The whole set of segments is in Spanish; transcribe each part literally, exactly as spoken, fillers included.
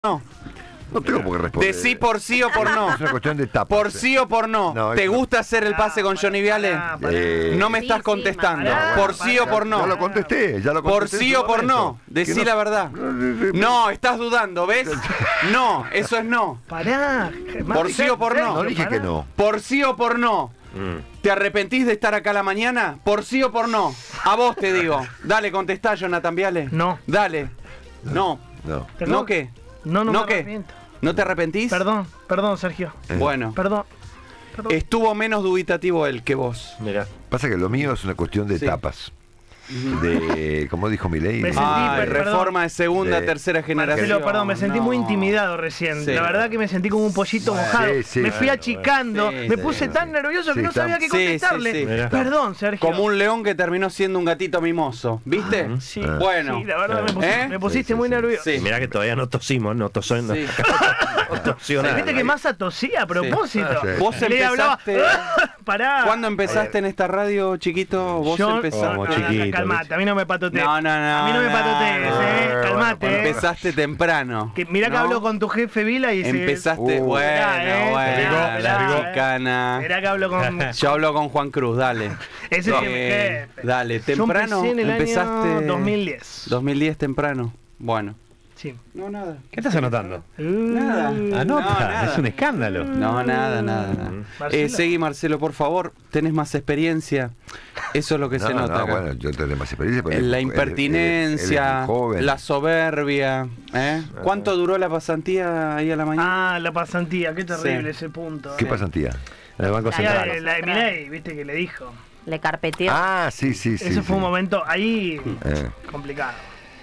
no. No tengo por qué responder. Decí por sí o por no. Es una cuestión de tapas. Por sí o por no. No, ¿Te eso- gusta hacer el pase con Johnny Viale? Eh, No me Sí, estás sí, contestando. pará, ¿Por sí o por Ya no? lo contesté, ya lo ¿Por contesté. sí en o su por no? momento. Decí Que la verdad. no- No, estás dudando, ¿ves? No, eso es no. Pará. Por sí o por no. No dije que no. ¿Por sí o por no? Mm. ¿Te arrepentís de estar acá a la mañana? ¿Por sí o por no? A vos te digo. Dale, contestá, Jonathan Viale. No. Dale. No. No. ¿Perdón? ¿No qué? No, no, ¿No me qué? arrepiento. ¿No te arrepentís? Perdón, perdón, Sergio. Eh, Bueno, Perdón. Perdón. estuvo menos dubitativo él que vos. Mirá. Pasa que lo mío es una cuestión de Sí. etapas. De, como dijo Milei. Me de- sentí, Ay, perdón. reforma de segunda, De- tercera generación. Marcelo, perdón, me sentí No. muy intimidado recién. Sí. La verdad que me sentí como un pollito mojado. sí, sí, me fui bueno, achicando, sí, me sí, puse sí. tan nervioso que Sí, no sabía qué sí, sí, contestarle. sí. Mirá. Perdón, Sergio. Como un león que terminó siendo un gatito mimoso. ¿Viste? Sí, Bueno. sí, la verdad me pusiste, ¿Eh? me pusiste Sí, sí, muy sí. nervioso. Sí. Mirá que todavía no tosimos, no tosó, no, Sí. no tosió nada. Viste que Massa tosía a propósito. Sí. Vos Le hablaba. empezaste. Pará. ¿Cuándo empezaste en esta radio, chiquito? Vos Yo- empezaste. Como No, no, no, chiquito, calmate, ¿viste? a mí no me patotees. No, no, no. A mí no me no, patotees, no. eh. Bueno, Calmate. eh. Empezaste temprano. Que mirá que ¿no? hablo con tu jefe Vila y se- Empezaste, Uh, bueno, Mirá, eh, bueno, mirá, la mirá, eh. chicana. Mirá que hablo con. Yo hablo con Juan Cruz, dale. Ese es mi Eh, jefe. Dale, Yo temprano. empecé en el empezaste. año dos mil diez. dos mil diez temprano. Bueno. Sí. No, nada. ¿Qué estás anotando? Nada. Anota, No, nada. es un escándalo. No, nada, nada, nada. Marcelo. Eh, seguí, Marcelo, por favor. Tenés más experiencia. Eso es lo que No, se nota no, acá. bueno, yo tengo más experiencia. pero él- La él- él- él impertinencia, es muy joven. la soberbia. ¿eh? ¿Cuánto duró la pasantía ahí a la mañana? Ah, la pasantía, qué terrible Sí. ese punto. ¿Qué eh. pasantía? En el Banco La- Sí, Central. la, la de Milei, viste que le dijo. Le carpeteó. Ah, sí, sí, sí. Ese sí. fue un momento ahí Eh, complicado.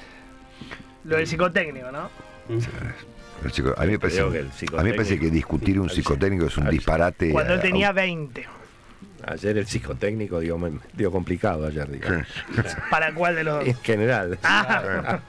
Lo del psicotécnico, ¿no? pero, chico, a mí me parece, Creo que el a mí me parece que discutir un psicotécnico- psicotécnico es un Avisa. disparate. Cuando él a- tenía veinte. Ayer el psicotécnico dio, dio complicado ayer, digamos. ¿Para cuál de los dos? En general. Ah.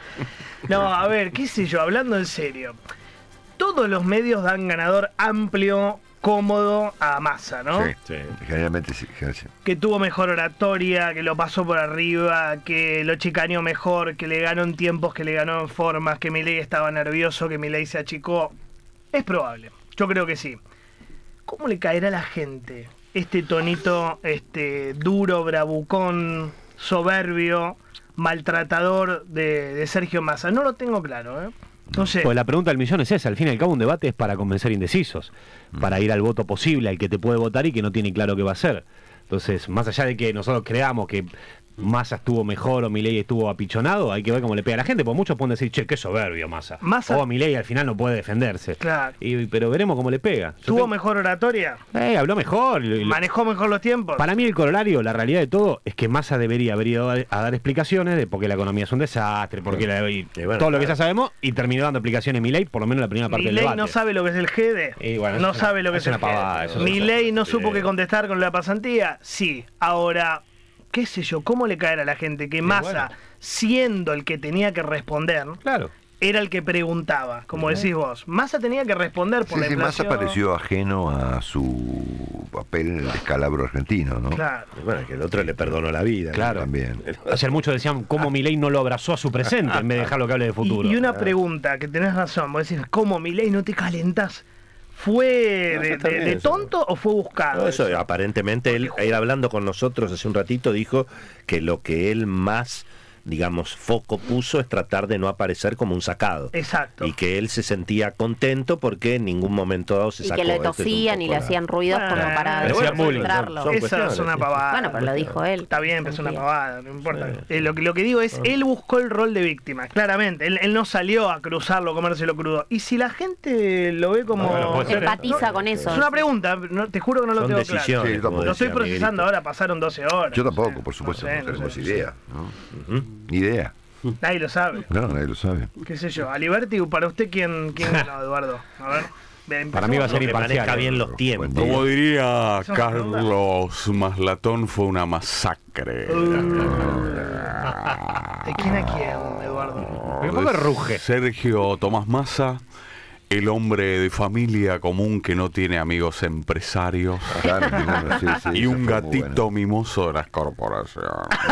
No, a ver, qué sé yo, hablando en serio. Todos los medios dan ganador amplio, cómodo a Massa, ¿no? Sí, Sí. generalmente sí. generalmente sí. Que tuvo mejor oratoria, que lo pasó por arriba, que lo chicaneó mejor, que le ganó en tiempos, que le ganó en formas, que Milei estaba nervioso, que Milei se achicó. Es probable, yo creo que sí. ¿Cómo le caerá a la gente este tonito este duro, bravucón, soberbio, maltratador de, de Sergio Massa? No lo tengo claro, ¿eh? No sé. Pues la pregunta del millón es esa, al fin y al cabo un debate es para convencer indecisos, para ir al voto posible, al que te puede votar y que no tiene claro qué va a hacer. Entonces, más allá de que nosotros creamos que Massa estuvo mejor o Milei estuvo apichonado, hay que ver cómo le pega a la gente, porque muchos pueden decir, che, qué soberbio Massa. Massa- O Milei al final no puede defenderse. Claro. Y, pero veremos cómo le pega. Yo ¿Tuvo tengo- mejor oratoria? Eh, habló mejor. y- y- ¿Manejó mejor los tiempos? Para mí el corolario, la realidad de todo, es que Massa debería haber ido a, a dar explicaciones de por qué la economía es un desastre, por qué la, y Y bueno, todo lo que claro. ya sabemos, y terminó dando explicaciones Milei, por lo menos la primera parte del Milei debate. no sabe lo que es el G D. Y bueno, no es una- sabe lo que es es, el una pavada, G eso D. es- Milei no sí. supo qué contestar con la pasantía. Sí. Ahora, qué sé yo, ¿cómo le caerá a la gente que Massa, bueno. siendo el que tenía que responder, Claro. era el que preguntaba, como decís vos? Massa tenía que responder por Sí, la sí, Massa inflación. pareció ajeno a su papel en el descalabro argentino, ¿no? Claro. Y bueno, que el otro le perdonó la vida. ¿no? Claro. También. Ayer muchos decían cómo Milei no lo abrazó a su presente en vez de dejarlo que hable de futuro. Y, y una pregunta, que tenés razón, vos decís, ¿cómo Milei no te calentás? ¿Fue No, de, está de- bien de eso. tonto o fue buscado? No, eso, aparentemente él, él hablando con nosotros hace un ratito dijo que lo que él más, digamos, foco puso es tratar de no aparecer como un sacado. Exacto. Y que él se sentía contento porque en ningún momento dado se Y sacó. que le Este es un tosían y poco le la- hacían ruidos como Bueno, para pero bueno, desconcentrarlo. son Esa cuestiones, es una sí. pavada. Bueno, pero lo dijo él. Está bien, pero es una Sentía. pavada, no importa. Sí. Eh, lo, que, lo que digo es, él buscó el rol de víctima, claramente. Él, él no salió a cruzarlo, comérselo crudo. Y si la gente lo ve como... Bueno, puede ser, ¿eh? Empatiza con eso. Es una pregunta, no- te juro que no lo Son tengo decisiones. claro. Sí, yo tampoco. como Lo estoy decía procesando Miguelito. ahora, pasaron doce horas. Yo no tampoco, sé, por supuesto, no sé, no no tenemos sé. idea, ¿no? Ujú. Ni idea. Nadie lo sabe. No, nadie lo sabe. ¿Qué sé yo? Aliberti, para usted, ¿quién, quién ganó, Eduardo? A ver. Bien, Para mí va a ser Que imparcial. maneja bien los tiempos. Buen día. Como diría Esa Carlos Maslatón, fue una masacre. ¿De quién a quién, Eduardo? ¿Por qué ruge? Sergio Tomás Massa el hombre de familia común que no tiene amigos empresarios. Claro, claro, sí, sí, Y eso un fue muy gatito bueno. mimoso de las corporaciones.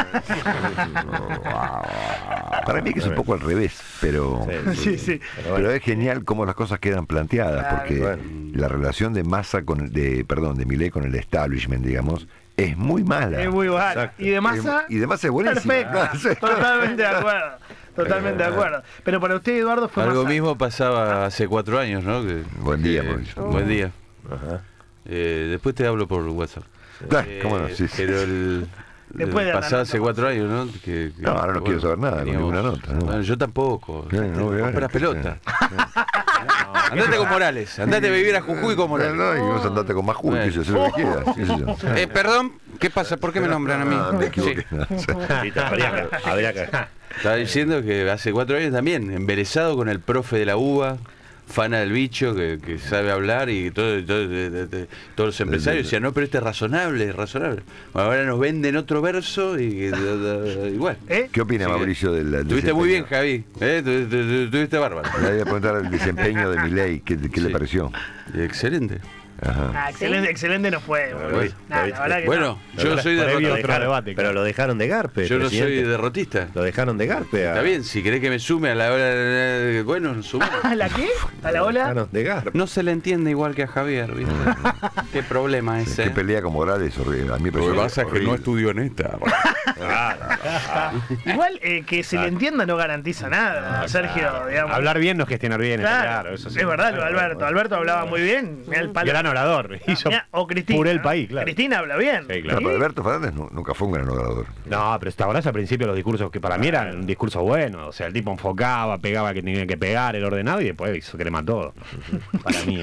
Para mí que es un poco al revés, pero, Sí, sí. Pero bueno. pero es genial cómo las cosas quedan planteadas, Claro. porque Bueno. la relación de Massa con de perdón, de Milei con el establishment, digamos, es muy mala. Es muy bueno. Exacto. Y de masa. Y de Massa es buenísima. Perfecto. Totalmente de acuerdo. Totalmente de acuerdo. Pero para usted, Eduardo, fue Algo Massa. mismo pasaba hace cuatro años, ¿no? Que- Buen día, que- Mauricio. Buen día. Ajá. Eh, después te hablo por WhatsApp. Ah, Eh, ¿cómo no? Sí, sí. Pero el, Después de el la pasado nota, hace cuatro años, ¿no? Que, que- No, ahora no quiero saber nada, con teníamos- ninguna nota, ¿no? Bueno, yo tampoco. No, no voy a ver. Compra pelota. Andate con Morales. Andate a vivir a Jujuy con No, Morales. no, y vos andate con más Jujuy, Bueno. que yo sé lo que quieras. qué sé yo. Eh, perdón, ¿qué pasa? ¿Por qué me nombran a mí? No, me equivoqué. Sí. No, sí. Viste, habría que, habría que- Estaba diciendo que hace cuatro años también, embelesado con el profe de la U B A, fana del bicho, que, que sabe hablar y todo, todo- de- de- de- todos los empresarios decían, no, pero este es razonable, es razonable. Bueno, ahora nos venden otro verso y de- de- de- igual. ¿Eh? ¿Qué opina Así que Mauricio del del Estuviste muy bien, desempeño? Javi. ¿eh? Tu- tu- tu- Estuviste bárbaro. Le voy a preguntar el desempeño de Milei, ¿qué, qué le Sí. pareció? Excelente. Ajá. Ah, excelente, excelente no fue. Pero boludo. viste, Nah, viste. la verdad que Bueno, no. yo soy por ahí vi derrotista. otro dejaron- debate, pero claro. lo dejaron de Garpe. Yo no soy presidente. derrotista. Lo dejaron de Garpe. a- Está bien, si querés que me sume a la hora de... Bueno, sume. ¿A la qué? ¿A la Lo ola? dejaron de Garpe. No se le entiende igual que a Javier, ¿viste? Qué problema ese. ¿Qué pelea con Morales? Horrible. A mí me Lo que pareció pasa es que no horrible. estudió en esta. Igual eh, que se le entienda no garantiza nada, Sergio, digamos. Hablar bien no es gestionar bien, está Claro, claro. Eso sí. es verdad, lo de Alberto. Alberto hablaba muy bien. Mirá el palo. Gran orador. Hizo Mirá, o Cristina. puré el ¿no? país, claro. Cristina habla bien. Sí, No, claro. pero Alberto Fernández nu- nunca fue un gran orador. No, pero te acordás al principio los discursos que para mí eran un discurso bueno. O sea, el tipo enfocaba, pegaba que tenía que pegar, el ordenado y después hizo crema todo. Para mí.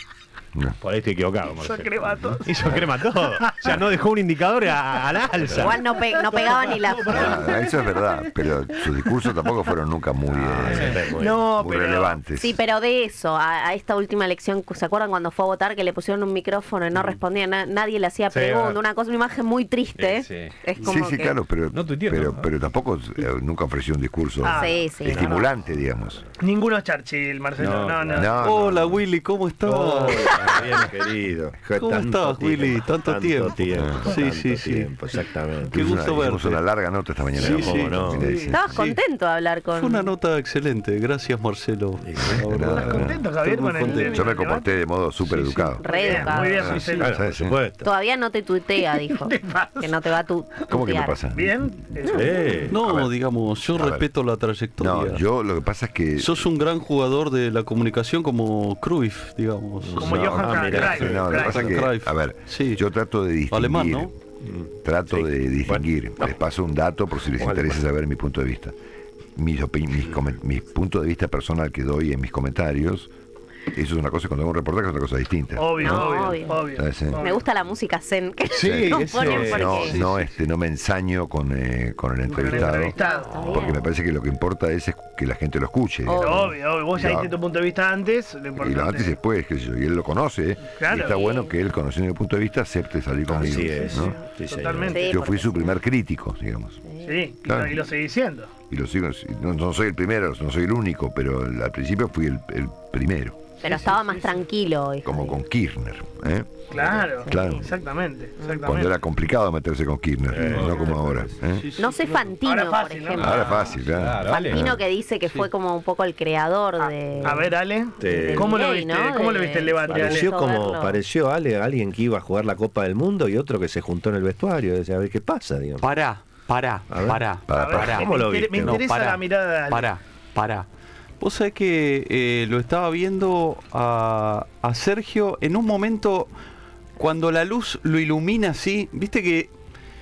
No. Por ahí estoy equivocado, Hizo Marcelo. crema todo. Hizo crema todo. O sea, no dejó un indicador a, a la alza. Igual no, pe- no pegaba ni la... Ah, eso es verdad, pero sus discursos tampoco fueron nunca muy, eh, Muy- No, muy pero. relevantes. Sí, pero de eso, a, a esta última elección, ¿se acuerdan cuando fue a votar que le pusieron un micrófono y no respondía? Na- nadie le hacía Sí, pregunta, verdad. una cosa, una imagen muy triste. Sí, sí. Es Sí, como sí, que- claro, pero, No tuiteó, pero, ¿no? pero tampoco eh, nunca ofreció un discurso Ah, Sí, sí. estimulante, digamos. Ninguno es Churchill, Marcelo. No, no. No, no. Hola, Willy, ¿cómo estás? Oh, bien querido. ¿Cómo estás, Willy? Tanto tiempo. tiempo, Sí, tanto sí, sí. tiempo, exactamente. Qué Hicimos gusto una, hicimos verte. una larga nota esta mañana. Sí, ¿no? sí. ¿Cómo no? Mira, dice. Estabas Sí. contento de hablar con... Fue una nota excelente. Gracias, Marcelo. Sí, La verdad. nada, ¿Estás contento, Javier, Estoy muy con el contento. Yo me comporté de modo súper educado. Re Bien, educado. muy bien, Ah, Marcelo. Claro, por Sí, sí. supuesto. Todavía no te tuitea, dijo. ¿Qué pasa? Que no te va a tu ¿Cómo que me tutear. pasa? Bien. Eso. Sí. No, A ver. digamos, yo A ver. respeto la trayectoria. No, yo lo que pasa es que... Sos un gran jugador de la comunicación como Cruyff, digamos. Como No, Johan ah, mirá, Cruyff. No, lo que Cruyff. pasa es que, Cruyff. a ver, Sí. yo trato de distinguir. Alemán, ¿no? Trato Sí. de distinguir. Bueno. Les paso un dato por si les Vale, interesa vale. saber mi punto de vista. Mis, opi- mis, comen- mi punto de vista personal que doy en mis comentarios, eso es una cosa, cuando hago un reportaje es otra cosa distinta. Obvio, No, obvio, obvio. obvio. ¿Sabes, eh? Me gusta la música zen que Sí, nos eso ponen es. porque... No, Sí, no, sí. este, no me ensaño con, eh, con el Con el entrevistado, entrevistado. Está bien. porque me parece que lo que importa es, es que la gente lo escuche. Obvio. digamos. Obvio, obvio. Vos ya No. diste tu punto de vista antes. Lo Y importante. lo antes y después, qué sé yo, y él lo conoce, Claro. y está Sí. bueno que él, conociendo mi punto de vista, acepte salir conmigo. Así es. ¿no? Sí, señor. Totalmente. Sí, Yo fui porque- su primer crítico, digamos. Sí, y, Claro. lo, y lo seguís siendo. Y lo sigo, no, no soy el primero, no soy el único, pero el- al principio fui el, el primero, Pero estaba más tranquilo hoy. como Javier. con Kirchner. ¿eh? Claro. Claro. Exactamente. exactamente. Cuando era complicado meterse con Kirchner, Eh, no como ahora. ¿eh? No sé Fantino, Ahora fácil, por ¿no? ejemplo. Ahora es fácil, claro. Claro, vale. Fantino que dice que fue como un poco el creador de... A ver, Ale. Te- ¿Cómo lo Milei, viste? ¿no? ¿Cómo De- lo viste el debate, Ale? Pareció como, verlo. pareció Ale, alguien que iba a jugar la Copa del Mundo y otro que se juntó en el vestuario. Decía, a ver qué pasa, digamos. Pará, pará, A ver. pará. Para, A ver, para. ¿Cómo me lo inter- viste? Me No, interesa pará, la mirada de Ale. Pará, pará. Vos sabés que eh, lo estaba viendo a, a Sergio en un momento cuando la luz lo ilumina así. Viste que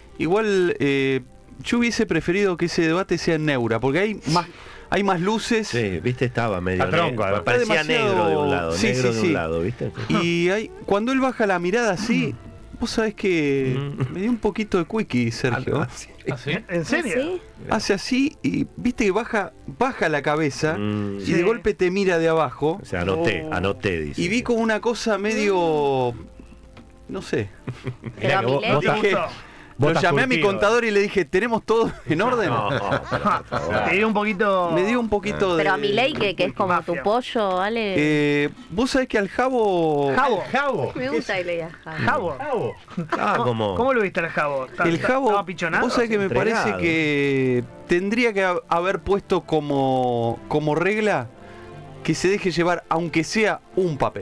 igual eh, yo hubiese preferido que ese debate sea en Neura, porque hay más, hay más luces. Sí, viste, estaba medio A tronco, negro. además. Parecía Está demasiado- negro de un lado, Sí, negro sí, de sí. un lado, ¿viste? Y hay, cuando él baja la mirada así, vos sabés que Mm. me dio un poquito de quickie, Sergio. ¿Ah, sí? ¿En serio? ¿Sí? Hace así y viste que baja, baja la cabeza Mm. y Sí. de golpe te mira de abajo. O sea, anoté, Oh. anoté, dice. Y vi como una cosa medio, no sé. Pero a que vos- Milei- vos ¿Te Dije, gustó? Lo Botas llamé a mi curtido. contador y le dije, ¿tenemos todo en orden? No, pero, por favor. Te dio un poquito. Me dio un poquito de... Pero a Milei, que, que es como Mafia. tu pollo, ¿vale? Eh, Vos sabés que al Jabo... Jabo. Jabo. Me gusta que le digas Jabo. Jabo. Jabo. Ah, como... ¿Cómo lo viste al Jabo? ¿Está- El está- Jabo, ¿Estaba pichonado? vos sabés que me Entregado. parece que tendría que ha- haber puesto como, como regla que se deje llevar, aunque sea un papel.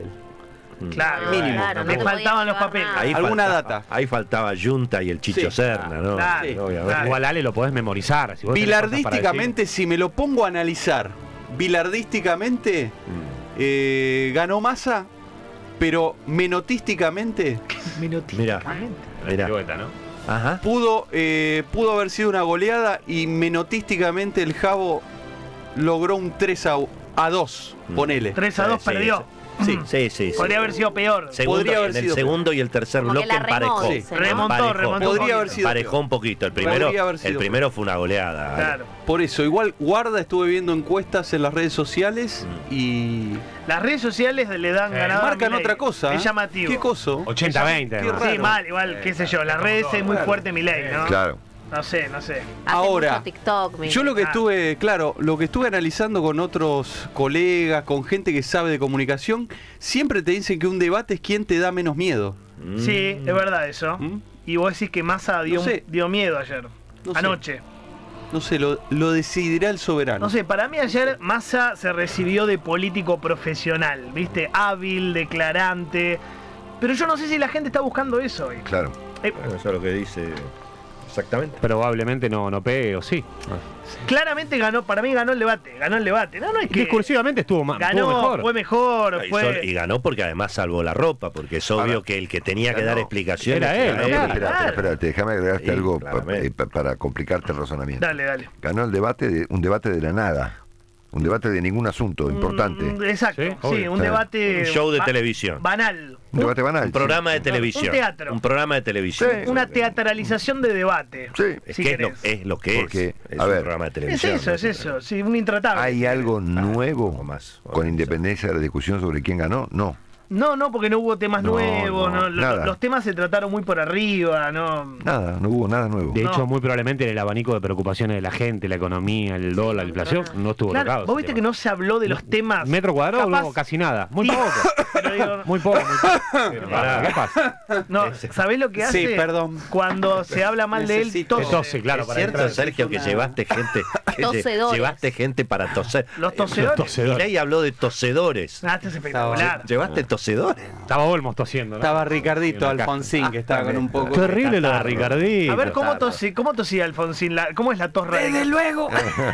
Claro, Mínimo. Claro, no le te faltaban podías los llevar papeles. nada. Ahí Alguna faltaba- data. Ahí faltaba Junta y el Chicho Sí. Serna, ¿no? Claro, Sí, obviamente. claro. Igual Ale lo podés memorizar. Si vos tenés cosas para Bilardísticamente, si me lo pongo a analizar, bilardísticamente Mm. eh, ganó Massa, pero menotísticamente Mira, decir. mira. Pirueta, ¿no? Ajá. pudo, eh, pudo haber sido una goleada y menotísticamente el Jabo logró un tres a dos, Mm. ponele. tres a dos Sí, perdió. Sí. Sí, sí, sí. Podría haber sido peor. Segundo, Podría haber en el sido segundo y el tercer Como que bloque la remó, emparejó. dice, ¿no? Remontó, Emparejó. remontó. Podría un haber poquito. sido Emparejó un poquito. El primero, Podría haber sido el primero fue una goleada. Claro. Por eso, igual Guarda, estuve viendo encuestas en las redes sociales Mm. y Las redes sociales le dan Eh, ganador a marcan Milei. otra cosa. Es ¿eh? llamativo. ¿Qué coso? ochenta veinte. Qué además. raro. Sí, mal, igual, qué sé yo. Las redes es muy fuerte Milei, ¿no? Claro. No sé, no sé. Hace Ahora, mucho TikTok, Milei. Yo lo que Ah. estuve, claro, lo que estuve analizando con otros colegas, con gente que sabe de comunicación, siempre te dicen que un debate es quien te da menos miedo. Mm. Sí, es verdad eso. ¿Mm? Y vos decís que Massa dio, No sé. dio miedo ayer. No sé. Anoche. No sé, lo, lo decidirá el soberano. No sé, para mí ayer Massa se recibió de político profesional, ¿viste? Hábil, declarante. Pero yo no sé si la gente está buscando eso hoy. Claro. Eh, Bueno, eso es lo que dice exactamente. Probablemente no, no pegue o sí. claramente ganó, para mí ganó el debate. Ganó el debate. No, no es que. Discursivamente estuvo, ma- estuvo Ganó, mejor. fue mejor, Y, fue. sol- y ganó porque además salvó la ropa, porque es obvio Ahora, que el que tenía que ganó. dar explicaciones Era él, No, ¿no? pero Claro. espera, espera, espérate, déjame agregarte Sí, algo pa- claramente. eh, pa- para complicarte el razonamiento. Dale, dale. Ganó el debate, de, un debate de la nada. Un debate de ningún asunto importante. Mm, exacto, Sí, sí, obvio. un Sí. debate. Un show de ba- televisión. Banal. Un debate banal. Un programa de sí. televisión. Un teatro. Un programa de televisión. Sí. Una teatralización de debate. Sí. Es si que es lo, querés. es lo que Porque, es. Es a un ver, programa de Es televisión. eso, ¿no? es eso. Sí, un intratable. ¿Hay algo o nuevo más, o con eso. independencia de la discusión sobre quién ganó? No. No, no, porque no hubo temas No, nuevos. no, no, lo- nada. Los temas se trataron muy por arriba, ¿no? Nada, no hubo nada nuevo. De No. hecho, muy probablemente en el abanico de preocupaciones de la gente, la economía, el dólar, la inflación, no estuvo Claro, tocado. vos ese viste que tema. no se habló de los temas. Metro cuadrado, capaz- no, casi nada. Muy Sí, poco. pero digo, Muy poco. Muy poco. Pero Pará. ¿qué pasa? no, ¿sabés lo que hace? Sí, perdón. Cuando se habla mal de él, Necesito- tose. Tose, claro, Es para cierto, entrar. Sergio, que llevaste gente. que lle- Tosedores. llevaste gente para toser. Los tosedores. Tosedores. Milei habló de tosedores. Ah, este es espectacular. ¿Llevaste tosedores? Estaba Olmos tosiendo, ¿no? Estaba Ricardito En la caja. Alfonsín, que estaba con un poco... Terrible lo de catarro. Ricardito. A ver, ¿cómo tosía, cómo tosía Alfonsín? La- ¿Cómo es la tos radical? Desde luego.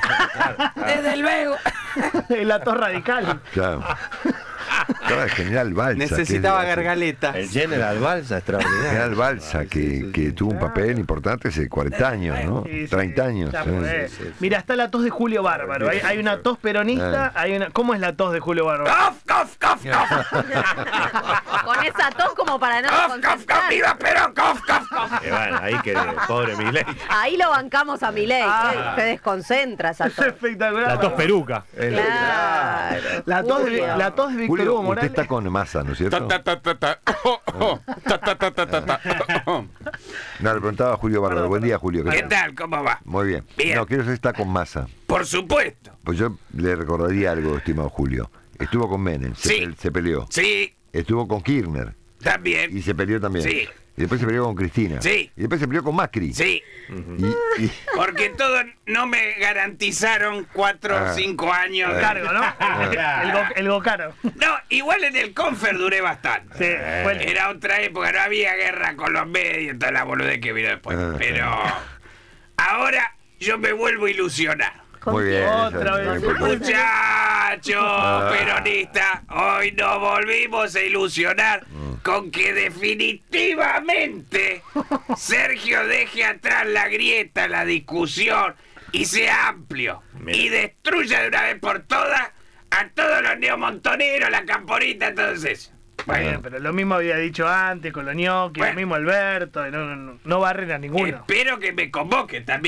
Desde luego. la tos radical. Claro. Estaba el general Balsa. que es Necesitaba de- gargaletas. El General Balsa, extraordinario. General Balsa, que, que tuvo un papel importante hace cuarenta años, ¿no? Sí, sí, treinta años. ya ¿eh? fue. Mira, está la tos de Julio Bárbaro. Hay, hay una tos peronista, Ah. hay una. ¿Cómo es la tos de Julio Bárbaro? Con esa tos como para no concentrar. Que bueno, ahí que pobre Milei. Ahí lo bancamos a Milei. Ah. que Se desconcentra esa Es tos. espectacular. La tos peruca. Claro. La tos de, Julio. la tos de Víctor Julio, Hugo usted Morales. está con masa, ¿no es cierto? Ta, ta, ta, ta. Oh, oh. Ta, ta, ta, ta, ta, ta. Oh. No, le preguntaba a Julio Bárbaro. Perdón, Buen día, Julio. ¿Qué tal? tal? ¿Cómo va? Muy bien. Bien. No, quiero saber si está con masa. Por supuesto. Pues yo le recordaría algo, estimado Julio. Estuvo con Menem, se, Sí. pe- se peleó. Sí, Estuvo con Kirchner también. y se peleó también. Sí. Y después se peleó con Cristina. Sí. Y después se peleó con Macri. Sí, Y, y- porque todos no me garantizaron cuatro Ah. o cinco años. de- Cargo, ¿no? el, go, el Gocaro. No, igual en el Confer duré bastante. Sí, bueno. Era otra época, no había guerra con los medios, toda la boludez que vino después. Ah, Pero ahora yo me vuelvo a ilusionar. muy bien. Otra eso es vez. muy importante. Muchachos peronistas, hoy nos volvimos a ilusionar con que definitivamente Sergio deje atrás la grieta, la discusión y sea amplio Mira. y destruya de una vez por todas a todos los neomontoneros, la camporita, todos esos. Bueno, Bueno, pero lo mismo había dicho antes con los ñoquis, Bueno. lo mismo Alberto, y no, no, no, no barren a ninguno. espero que me convoquen también.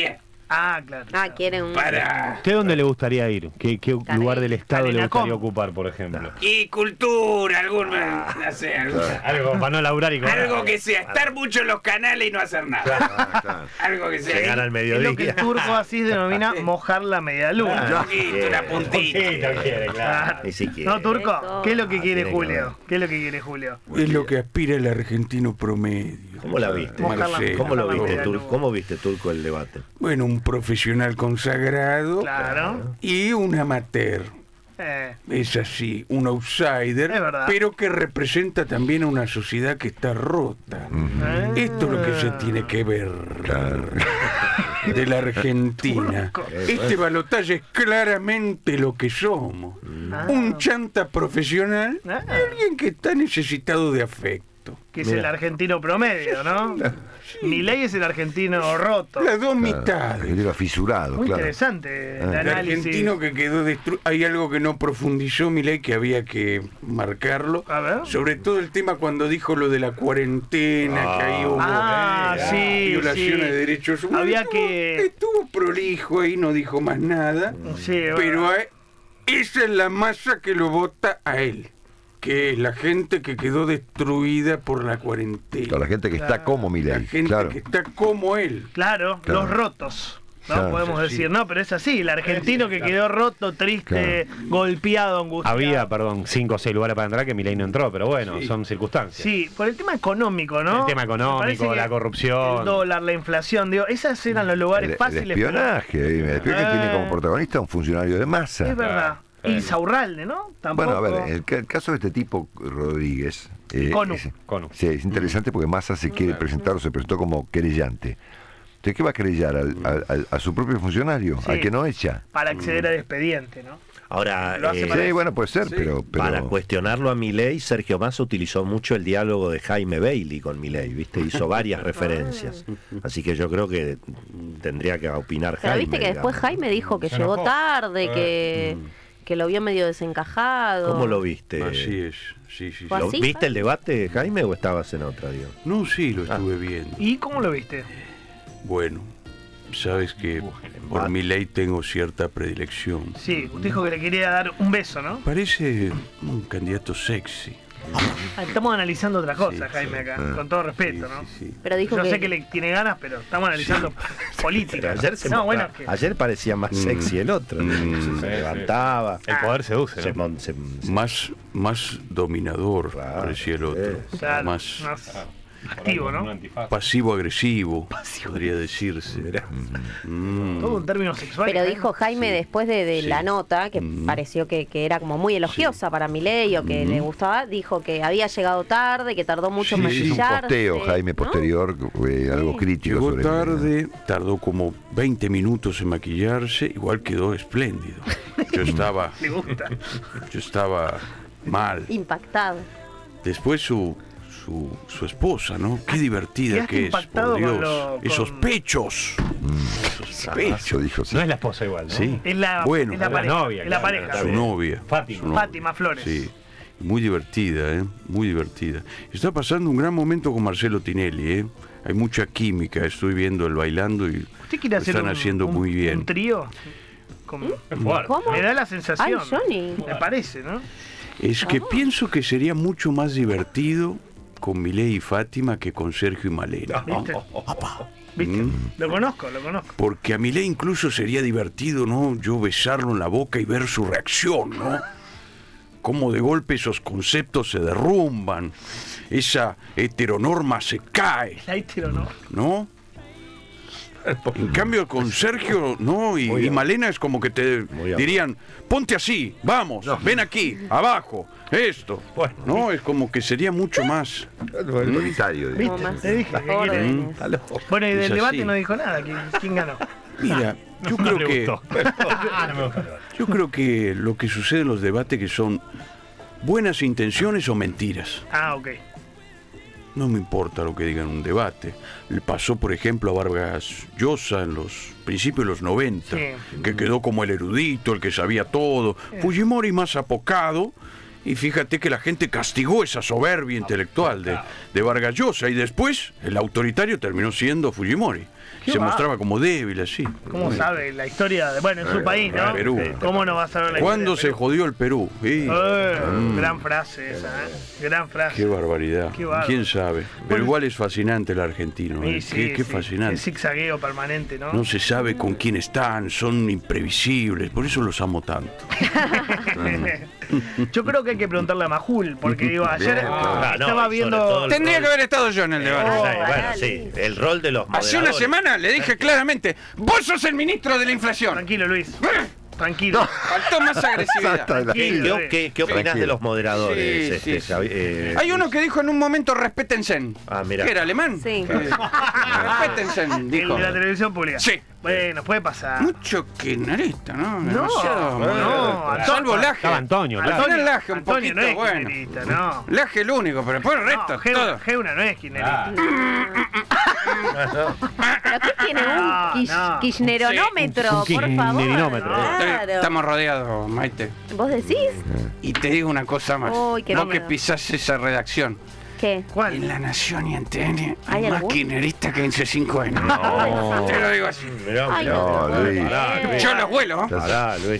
Ah, claro. Ah, quieren un... Para. ¿Usted dónde le gustaría ir? ¿Qué, qué Canel. lugar del Estado le Calenacom. gustaría ocupar, por ejemplo? Y cultura, algún. No sé, algo, Algo para no laburar y cobrar. algo que sea estar mucho en los canales y no hacer nada. Ah, claro. Algo que sea. Llegar al Es lo que el mediodía. turco así denomina mojar la media Un luna. poquito, una puntita. quiere, Claro. Y si quiere. No, turco, ¿qué es lo que Ah, quiere tiene que Julio? ver. ¿Qué es lo que quiere Julio? Es lo que aspira el argentino promedio. ¿Cómo la viste? Mojar la- Marcelo. ¿Cómo lo la viste, media Turco? luna. ¿Cómo viste, Turco, el debate? Bueno, un profesional consagrado Claro. y un amateur. Eh, Es así, un outsider, Es verdad. pero que representa también a una sociedad que está rota. eh. Esto es lo que se tiene que ver Claro. de la Argentina. Este balotaje es claramente lo que somos. Ah. Un chanta profesional, Ah. alguien que está necesitado de afecto. Que es el argentino promedio, ¿no? Milei es el argentino roto. Las dos Claro. mitades. Argentino fisurado, Muy claro. interesante el Ah. El análisis. argentino que quedó destruido. Hay algo que no profundizó Milei que había que marcarlo. A ver. Sobre todo el tema cuando dijo lo de la cuarentena, que ahí hubo Ah, eh, sí, violaciones sí. de derechos humanos. Había Estuvo- que- Estuvo prolijo ahí, no dijo más nada. Sí, Pero bueno. a- esa es la masa que lo vota a él. Que es la gente que quedó destruida por la cuarentena. Claro, la gente que está como La Milei, gente claro. que está como él. Claro, Claro. los rotos. ¿No? Claro, Podemos sí, decir, sí. no, pero es así, el argentino que quedó roto, triste, golpeado, angustiado. Había, perdón, cinco o seis lugares para entrar que Milei no entró, pero bueno, Sí. son circunstancias. Sí, por el tema económico, ¿no? El tema Me económico, parece que la corrupción. El dólar, la inflación, digo, esos eran los lugares El, el fáciles. pero- espionaje, el espionaje Eh. tiene como protagonista a un funcionario de masa. Es verdad. Y Saurralde, ¿no? Tampoco. Bueno, a ver, el, ca- el caso de este tipo, Rodríguez, eh, Conu. es, Conu. sí, es interesante porque Massa se quiere presentar o se presentó como querellante. Entonces, ¿qué va a querellar? ¿Al, al- al- a su propio funcionario? Sí. ¿Al que no echa? Para acceder al expediente, ¿no? Ahora, Lo hace eh, para- Sí, bueno, puede ser, pero, pero... para cuestionarlo a Milei, Sergio Massa utilizó mucho el diálogo de Jaime Bailey con Milei, ¿viste? Hizo varias referencias. Así que yo creo que tendría que opinar Pero Jaime. viste que después digamos. Jaime dijo que llegó tarde, que, que lo vio medio desencajado. ¿Cómo lo viste? Así es. Sí, sí, sí. ¿Fue ¿Lo- así, ¿Viste Jaime? el debate, Jaime, o estabas en otra, digo? No, sí, lo estuve viendo. ¿Y cómo lo viste? Bueno, sabes que por mi ley tengo cierta predilección. Sí, usted dijo que le quería dar un beso, ¿no? Parece un candidato sexy. Ah, estamos analizando otra cosa, Sí, Jaime, sí. acá, con todo respeto, Sí, ¿no? sí, sí. Pero dijo Yo que... sé que le tiene ganas, pero estamos analizando política. Pero ayer, se no, mostraba- bueno, que- ayer parecía más sexy el otro. Mm. Se levantaba. El poder seduce, Se, ¿no? mon- se- se- Más, más dominador, Claro, parecía el otro. sí. claro, Más más activo, ¿no? pasivo-agresivo, podría decirse. Mm. Todo un término sexual. Pero Jaime. dijo Jaime después de, de Sí. la nota, que Mm. pareció que, que era como muy elogiosa para Milei o que Mm. le gustaba, dijo que había llegado tarde, que tardó mucho en Sí, Hizo un maquillarse. posteo, Jaime, ¿no? posterior, eh, algo Sí. crítico Llegó sobre tarde, tardó como veinte minutos en maquillarse, igual quedó espléndido. Yo estaba, Le gusta. yo estaba mal. Impactado. Después su, su, su esposa, ¿no? Qué divertida Quedaste que es, impactado por con Dios. lo- Esos con- pechos. Esos pechos. Eso dijo, sí. No es la esposa igual, ¿no? Sí. Es la, Bueno, es la la pareja. novia, es la claro, pareja. Su novia. Fátima. Su novia. Fátima Flores. Sí. Muy divertida, ¿eh? Muy divertida. Está pasando un gran momento con Marcelo Tinelli, ¿eh? Hay mucha química. Estoy viendo el bailando y ¿Usted quiere lo hacer están un, haciendo un- muy bien. un trío? Con- ¿Cómo? Me da la sensación. Ay, Johnny. Me parece, ¿no? Es que pienso que sería mucho más divertido con Milei y Fátima que con Sergio y Malena. ¿Viste? ¿Viste? Mm. Lo conozco, lo conozco. Porque a Milei incluso sería divertido, ¿no? Yo besarlo en la boca y ver su reacción, ¿no? Cómo de golpe esos conceptos se derrumban, esa heteronorma se cae, La hetero, ¿no? ¿no? En cambio con Sergio, ¿no? Y, y Malena es como que te Muy dirían, ponte así, vamos, ven aquí, abajo, esto. No, es como que sería mucho más. Autoritario, digo. Como ¿Viste? más Te dije que quiere- órdenes. Bueno, y Es del así. debate no dijo nada. ¿Quién, quién ganó? Mira, yo creo que yo creo que lo que sucede en los debates que son buenas intenciones o mentiras. Ah, ok. No me importa lo que diga en un debate. Le pasó, por ejemplo, a Vargas Llosa en los principios de los noventa, Sí. que quedó como el erudito, el que sabía todo. Fujimori más apocado, y fíjate que la gente castigó esa soberbia intelectual de, de Vargas Llosa, y después el autoritario terminó siendo Fujimori. se va? mostraba como débil, así. ¿Cómo sabe la historia? De, bueno, en su país, ¿no? Perú. ¿Cómo no va a saber la ¿Cuándo historia se de Perú? jodió el Perú? Sí. Eh, Mm. Gran frase esa, ¿eh? Gran frase. Qué barbaridad. Qué bárbaro. ¿Quién sabe? Pero Bueno, igual es fascinante el argentino. Sí, ¿eh? sí, qué qué sí. fascinante. El zigzagueo permanente, ¿no? No se sabe con quién están, son imprevisibles, por eso los amo tanto. Yo creo que hay que preguntarle a Majul, porque digo, ayer Bien, claro. Ah, no, estaba y sobre viendo... todo el Tendría rol- que haber estado yo en el debate. Oh, Sí, bueno, dale. sí, el rol de los Hace una moderadores. semana le dije claramente, vos sos el ministro de la inflación. Tranquilo, Luis. Tranquilo. Faltó más agresividad. Exacto, la- ¿Qué, qué, qué, qué opinás Tranquilo. de los moderadores? Sí, este, sí, sí. Javi- eh, Hay uno que dijo en un momento respétense. Ah, mira. ¿Qué era alemán? Sí. Respétense, El dijo. de la televisión pública. Sí. Bueno, puede pasar. Mucho kirchnerista, ¿no? No, Demasiado, no, ¿no? Antonio- Salvo Laje. Estaba Antonio, claro. Antonio Laje un Antonio poquito, no es bueno. kirchnerista, no. Laje el único, pero después el resto, No, Geuna, todo. Geuna no es kirchnerista. ¿Pero qué tiene un No, quish- no. kirchneronómetro, Un por favor? kirchneronómetro. Claro. Estamos rodeados, Maite. ¿Vos decís? Y te digo una cosa más. Uy, qué Vos miedo. que pisás esa redacción. ¿Qué? En ¿Cuál? La Nación y en T N ¿Hay hay más algún? kirchneristas que en C cinco N. No. Te lo digo así. Mirá, Ay, mirá. no, te No, lo puedo Luis. creer. Yo los vuelo. Pará, Luis.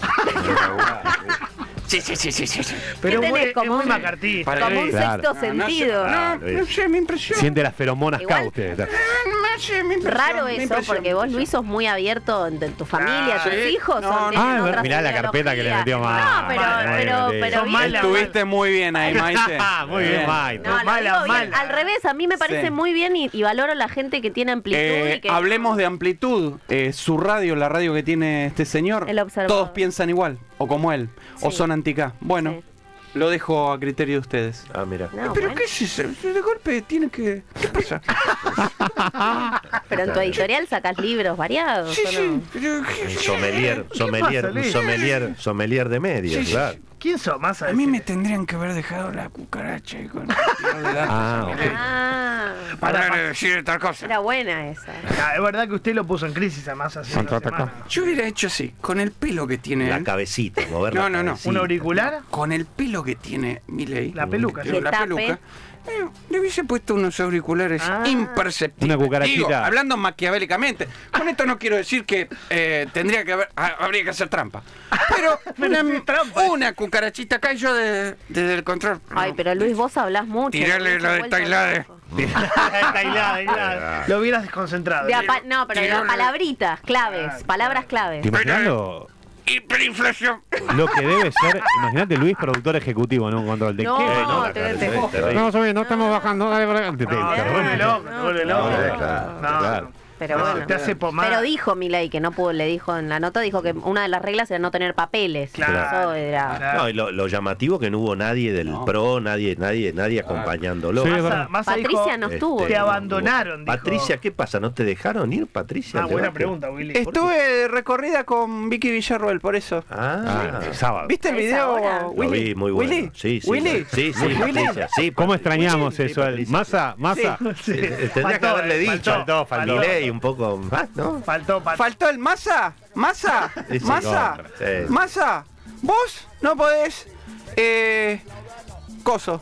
Sí, sí, sí, sí, sí. sí. Pero ¿Qué muy, tenés, es como muy un- macartista. Para- Como un Claro. sexto No, sentido. No, Luis. no sé, me impresiona. Siente las feromonas Igual- K usted. Eh, no sé, me impresiona, Raro me eso, impresiona, porque me vos, impresiona. Luis, sos muy abierto en, en tu familia, tus sí. hijos No, son no. tienen Ah, otras mirá la carpeta que le ideologías. metió mal. No, pero, Mal, pero, mal, pero Son bien. malas. Estuviste muy bien ahí, Maite. Muy bien, Maite. No, lo Mala, digo bien. mala. Al revés, a mí me parece Sí. muy bien y, y valoro la gente que tiene amplitud. Eh, y que hablemos de amplitud. Eh, su radio, la radio que tiene este señor, El Observador. todos piensan igual, o como él, o Sí. son anti-K. Bueno, Sí. lo dejo a criterio de ustedes. Ah, mira. No, Pero bueno. qué es eso, de golpe tiene que... ¿Qué pasa? Pero en tu editorial sacas libros variados, Sí, ¿o sí, no? pero... Un sommelier, sommelier, pasa, un Luis? sommelier, sommelier de medias, Sí, sí, claro. ¿Quién sos más A mí me tendrían que haber dejado la cucaracha y con... Ah, ok. Ah, Para no decir tal cosa. era buena esa. Ah, es verdad que usted lo puso en crisis a Massa hace una semana. Yo hubiera hecho así, con el pelo que tiene La él, cabecita, mover No, la no, no. cabecita. ¿Un auricular? con el pelo que tiene Milei, La peluca, que sí. la Que tape. peluca, eh, le hubiese puesto unos auriculares Ah. imperceptibles. Una cucarachita. Digo, hablando maquiavélicamente. Con esto no quiero decir que eh, tendría que haber, ha- habría que hacer trampa. Pero una, sí es trampa. una cucarachita cayó de- desde el control. Ay, pero Luis, vos hablás mucho. Tirarle Luis, lo de vuelto Tailade. loco. Tailada, tailada. Lo hubieras desconcentrado. De apa- no, pero Tirarle- de palabritas claves, palabras claves. ¿Te imaginas lo, Hiperinflación. lo que debe ser? Imagínate Luis, productor ejecutivo en un control de No, qué. Eh, no, no, la te- cabeza te- es terrible. No, soy- no estamos bajando. Dale, para acá. Te- te- No, te te vuelve rompe. loco, te vuelve loco. No, claro, No, claro. Pero no, bueno. te hace pomada. Pero dijo Milei que no pudo, le dijo en la nota, dijo que una de las reglas era no tener papeles. Claro. Eso era. Claro. No, y lo, lo llamativo que no hubo nadie del PRO, nadie, nadie, nadie acompañándolo. Sí, es Massa- verdad. Massa dijo, Patricia no estuvo. Este, Te dijo. abandonaron, dijo. Patricia, ¿qué pasa? ¿No te dejaron ir, Patricia? Ah, al buena debate? pregunta, Willy. Estuve de recorrida con Vicky Villarroel, por eso. Ah, Ah, sábado. ¿Viste el ¿A esa video, hora? lo Willy? vi, muy bueno. ¿Willy? Sí, sí. ¿Willy? Sí, sí, ¿Willy? Patricia, sí, ¿Cómo Patricia. extrañamos Sí, eso? El Patricia. Massa, Massa. Sí. Eh, Tendría que Faltó, haberle eh, dicho. faltó, faltó. Milei un poco más, ¿no? Faltó, faltó. ¿Faltó el Massa? ¿Massa? Sí, sí, ¿Massa? sí. ¿Massa? ¿Vos no podés? Eh... Coso.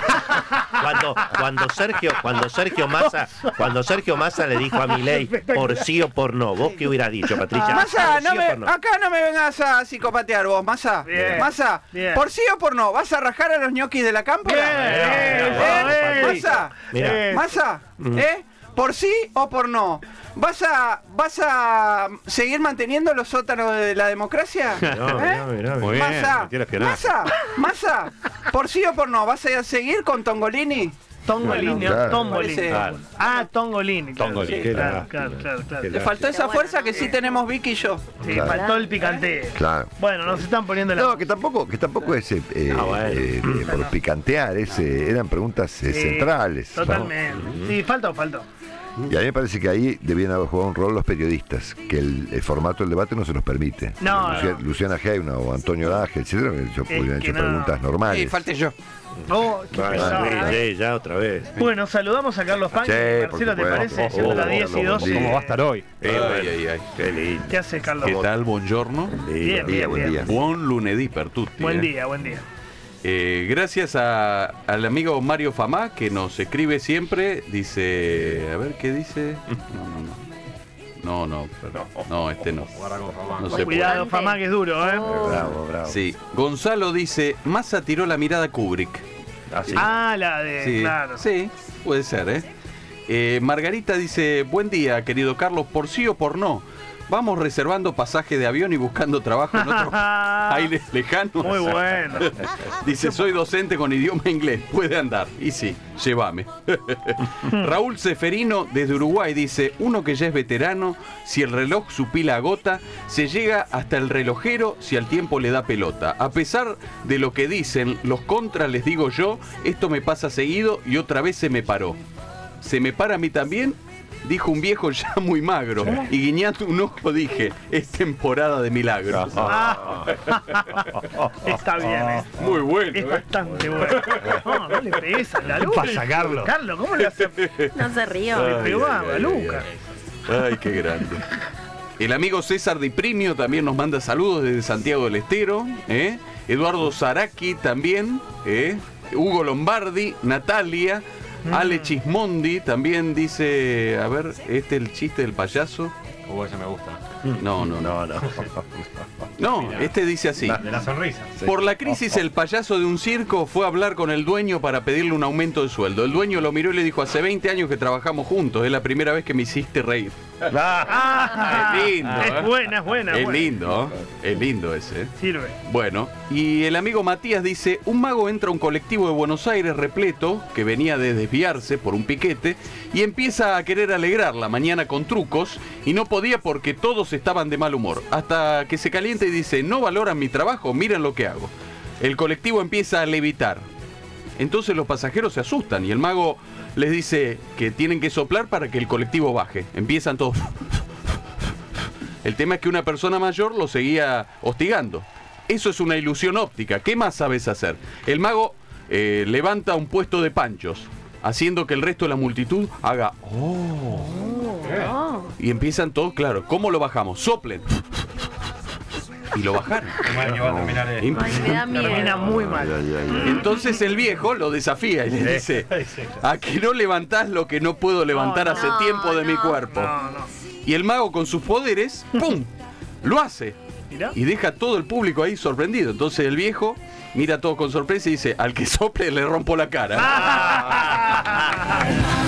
Cuando, cuando Sergio, cuando Sergio Massa, cuando Sergio Massa le dijo a Milei por sí o por no, ¿vos qué hubieras dicho, Patricia? Massa, ¿Por no sí o me- por no? acá no me vengas a psicopatear vos, Massa. Bien, Massa, bien. ¿por sí o por no? ¿Vas a rajar a los ñoquis de la cámpora? Bien, ¿Eh? bien. Massa, Mirá. Massa, ¿eh? ¿Por sí o por no? ¿Vas a, vas a seguir manteniendo los sótanos de la democracia? Mirá, ¿Eh? mirá, mirá, Muy bien, Massa, metió el espionaje. Massa, Massa, ¿por sí o por no? ¿Vas a seguir con Tongolini? Tongolini, Claro. Tombolini. Parece- Claro. Ah, Tongolini. Claro, Tongolini, sí, qué claro, lástima. claro, claro, claro. Qué Le faltó esa Pero bueno. fuerza que sí tenemos Vicky y yo. Sí, Claro. faltó el picante. Claro. Bueno, nos están poniendo la. No, que tampoco, que tampoco es eh, Ah, bueno. eh, eh, por picantear, es, eh, eran preguntas eh, Sí, centrales. ¿no? Totalmente. Sí, faltó, faltó. Y a mí me parece que ahí debían haber jugado un rol los periodistas, que el, el formato del debate no se los permite. No, Lucia- no. Luciana Geuna o Antonio Laje, etcétera, ellos Es hubieran que hecho no. preguntas normales. Y falté yo. Oh, qué Bueno, pesado. Luis, sí, ya otra vez. Bueno, saludamos a Carlos Panque. Sí, por Marcelo, ¿te supuesto. parece? Siendo Oh, las diez y Carlos, doce. buen ¿Cómo va a estar hoy? Qué Ay, bueno. ay, ay. Qué lindo. ¿Qué hace, Carlos? ¿Qué tal? Buongiorno. Bien, Buen día, bien, buen bien. día. Buon lunedì per tutti. Buen eh. día, buen día. Eh, gracias a- al amigo Mario Famá que nos escribe siempre. Dice. A ver qué dice. No, no, no. No, no, pero- no, este no. No se Cuidado, Antes. Famá, que es duro, ¿eh? Oh. Bravo, bravo. puede. Sí. Gonzalo dice, Massa tiró la mirada a Kubrick. Así. Ah, la de. Sí, Claro. sí, puede ser, ¿eh? Eh, Margarita dice, buen día, querido Carlos, por sí o por no. Vamos reservando pasaje de avión y buscando trabajo en otros aires lejanos. Muy bueno. Dice, soy docente con idioma inglés, puede andar. Y sí, llévame. Raúl Seferino desde Uruguay dice, uno que ya es veterano, si el reloj su pila agota, se llega hasta el relojero si al tiempo le da pelota. A pesar de lo que dicen los contras, les digo yo, esto me pasa seguido y otra vez se me paró. ¿Se me para a mí también? Dijo un viejo ya muy magro. Y guiñando un ojo dije, es temporada de milagros. Ah. Está bien, ¿eh? Muy bueno. Es ¿eh? bastante bueno. No, no le pegues a la luz. ¿Qué pasa, Carlos? Carlos, ¿cómo le hace? No se rió. Le pegó a ay, ay, Luca. Ay, qué grande. El amigo César Di Primio también nos manda saludos desde Santiago del Estero. ¿eh? Eduardo Zaraki también. ¿eh? Hugo Lombardi, Natalia. Ale Chismondi también dice, a ver, este es el chiste del payaso. Uh, ese me gusta. No, no, no. No, no. No, este dice así. De la sonrisa. Por la crisis, el payaso de un circo fue a hablar con el dueño para pedirle un aumento de sueldo. El dueño lo miró y le dijo, hace veinte años que trabajamos juntos, es la primera vez que me hiciste reír. Ah, Es lindo, ¿eh? es buena, es buena. Es buena. lindo, ¿eh? Es lindo ese. ¿eh? Sirve. Bueno, y el amigo Matías dice, un mago entra a un colectivo de Buenos Aires repleto, que venía de desviarse por un piquete, y empieza a querer alegrar la mañana con trucos, y no podía porque todos estaban de mal humor. Hasta que se calienta y dice, no valoran mi trabajo, miren lo que hago. El colectivo empieza a levitar. Entonces los pasajeros se asustan y el mago les dice que tienen que soplar para que el colectivo baje. Empiezan todos. El tema es que una persona mayor lo seguía hostigando. Eso es una ilusión óptica. ¿Qué más sabes hacer? El mago eh, levanta un puesto de panchos, haciendo que el resto de la multitud haga oh. Oh. Y empiezan todos, claro. ¿Cómo lo bajamos? Soplen. Y lo bajaron. Ay, me da miedo. Termina muy mal. Ay, ay, ay. Entonces el viejo lo desafía y le dice, a que no levantás lo que no puedo levantar No, hace no, tiempo de no. mi cuerpo. No, no. Y el mago con sus poderes, ¡pum!, lo hace. Mirá. Y deja a todo el público ahí sorprendido. Entonces el viejo mira todo con sorpresa y dice, al que sople le rompo la cara.